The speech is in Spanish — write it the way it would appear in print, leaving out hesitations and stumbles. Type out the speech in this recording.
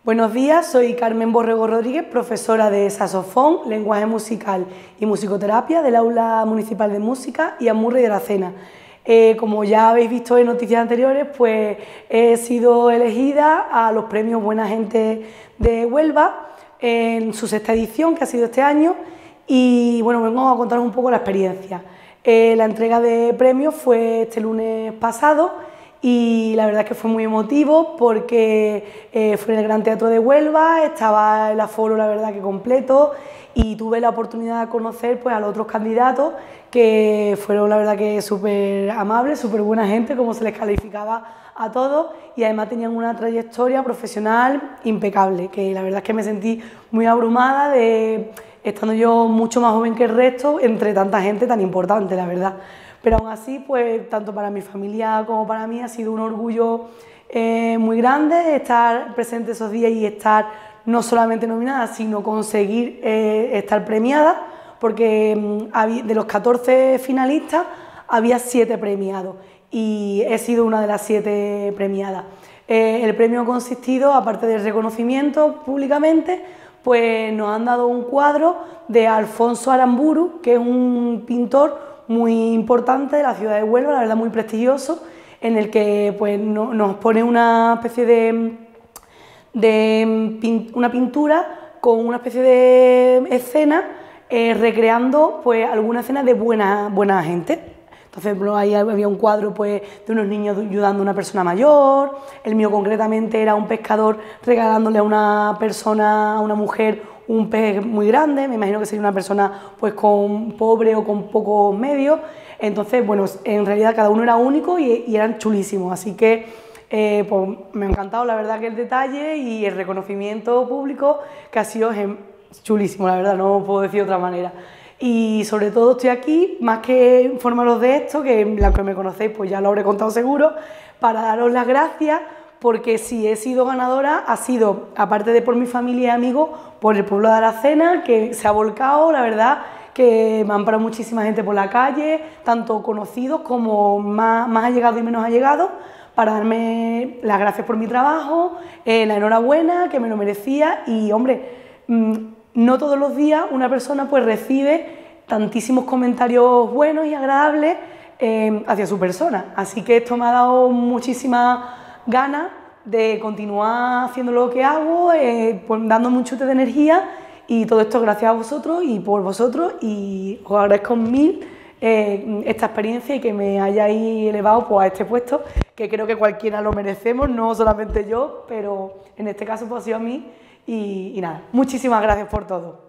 Buenos días, soy Carmen Borrego Rodríguez, profesora de saxofón, lenguaje musical y musicoterapia del Aula Municipal de Música y Amurri de la Cena. Como ya habéis visto en noticias anteriores, pues he sido elegida a los premios Buena Gente de Huelva en su sexta edición, que ha sido este año, y bueno, vengo a contaros un poco la experiencia. La entrega de premios fue este lunes pasado y la verdad es que fue muy emotivo porque fue en el Gran Teatro de Huelva, estaba el aforo la verdad que completo y tuve la oportunidad de conocer pues, a los otros candidatos que fueron la verdad que súper amables, súper buena gente, como se les calificaba a todos, y además tenían una trayectoria profesional impecable, que la verdad es que me sentí muy abrumada de estando yo mucho más joven que el resto entre tanta gente tan importante, la verdad. Pero aún así, pues tanto para mi familia como para mí ha sido un orgullo muy grande estar presente esos días y estar no solamente nominada, sino conseguir estar premiada, porque de los 14 finalistas había 7 premiados y he sido una de las 7 premiadas. El premio ha consistido, aparte del reconocimiento públicamente, pues nos han dado un cuadro de Alfonso Aramburu, que es un pintor muy importante de la ciudad de Huelva, la verdad muy prestigioso, en el que pues, nos pone una especie de una pintura con una especie de escena recreando pues, alguna escena de buena gente. Entonces ahí había un cuadro pues, de unos niños ayudando a una persona mayor, el mío concretamente era un pescador regalándole a una persona, a una mujer, un pez muy grande, me imagino que sería una persona pues con pobre o con pocos medios. Entonces, bueno, en realidad cada uno era único y eran chulísimos, así que pues, me ha encantado la verdad que el detalle y el reconocimiento público que ha sido chulísimo, la verdad, no puedo decir de otra manera. Y sobre todo estoy aquí, más que informaros de esto, que la que me conocéis pues ya lo habré contado seguro, para daros las gracias, porque si he sido ganadora ha sido, aparte de por mi familia y amigos, por el pueblo de Aracena, que se ha volcado, la verdad, que me han parado muchísima gente por la calle, tanto conocidos como más allegados y menos allegados, para darme las gracias por mi trabajo, la enhorabuena, que me lo merecía y, hombre, no todos los días una persona pues recibe tantísimos comentarios buenos y agradables hacia su persona, así que esto me ha dado muchísimas ganas de continuar haciendo lo que hago, pues, dándome un chute de energía, y todo esto gracias a vosotros y por vosotros, y os agradezco mil esta experiencia y que me hayáis elevado pues, a este puesto, que creo que cualquiera lo merecemos, no solamente yo, pero en este caso pues, ha sido a mí, y nada, muchísimas gracias por todo.